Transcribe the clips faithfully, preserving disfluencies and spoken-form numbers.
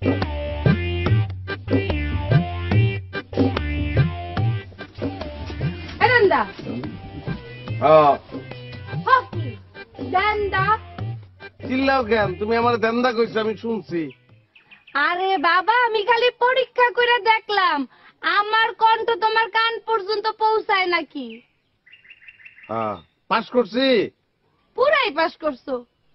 এরেন্দা হ্যাঁ হকি দেন্দা চিল্লাও কেন? তুমি আমার দেন্দা কইছো, আমি শুনছি। আরে বাবা, আমি খালি পরীক্ষা করে দেখলাম আমার কণ্ঠ তোমার কান পর্যন্ত পৌঁছায় নাকি। হ্যাঁ, পাস করছি। পুরাই পাস করছো।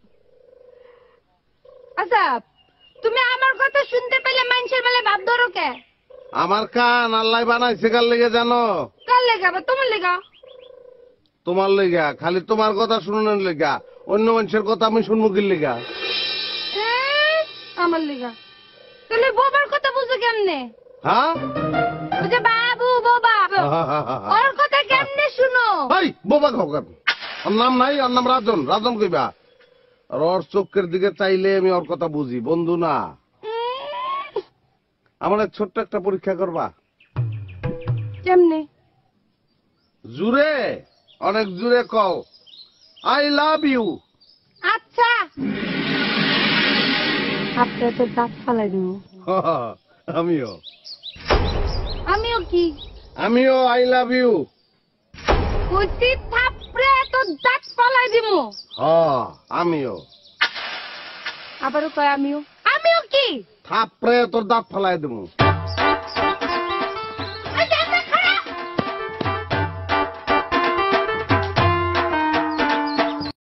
আচ্ছা, তুমি আমার কথা শুনতে পেলে মানুষের মেলে ভাব ধরো কে? আমার কান আল্লাহ বানাইছে কার লেগে জানো? কার লেগা বা তোমার লেগা? তোমার লেগা। খালি তোমার কথা শুনানোর লেগা। অন্য মানুষের কথা আমি শুনবো কি লেগা? হ্যাঁ, আমার লেগা। তাহলে বাবার কথা বুঝো কেমনে? হ্যাঁ, ওই যে বাবু বাবা, ওর কথা কেমনে শুনো? এই বোবা খবর। ওর নাম নাই, ওর নাম রাজন। রাজন কইবা। আর ওর চোখের দিকে চাইলে আমি ওর কথা বুঝি। বন্ধু না। উম, আমার এক ছোট্ট একটা পরীক্ষা করবা? কেমনে? জুড়ে, অনেক জুড়ে কও আই লাভ ইউ। আচ্ছা, আপনার তো দাঁত ফালাই দিব। আমিও আমিও কি? আমিও আই লাভ ইউ। কইতি থাপড়ে তো দাঁত ফালাই দিব। হ্যাঁ, আমিও। আবারও কয় আমিও। আমিও কি? থাপড়ে তোর দাঁত ফালাই দেবো।